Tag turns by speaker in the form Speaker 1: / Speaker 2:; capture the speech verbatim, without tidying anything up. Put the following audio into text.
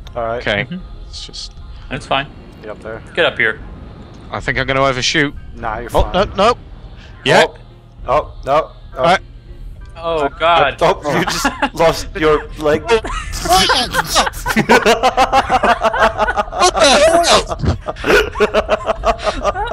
Speaker 1: Alright.
Speaker 2: Okay.
Speaker 3: Mhm.
Speaker 2: It's just.
Speaker 3: That's fine.
Speaker 1: Get up there.
Speaker 3: Get up here.
Speaker 2: I think I'm going to overshoot.
Speaker 1: Nah, you're
Speaker 2: Oh,
Speaker 1: fine.
Speaker 2: no, no. Yeah.
Speaker 1: Oh, oh no. Oh.
Speaker 2: Alright.
Speaker 3: Oh God.
Speaker 1: Oh, you just lost your leg.
Speaker 2: What the hell?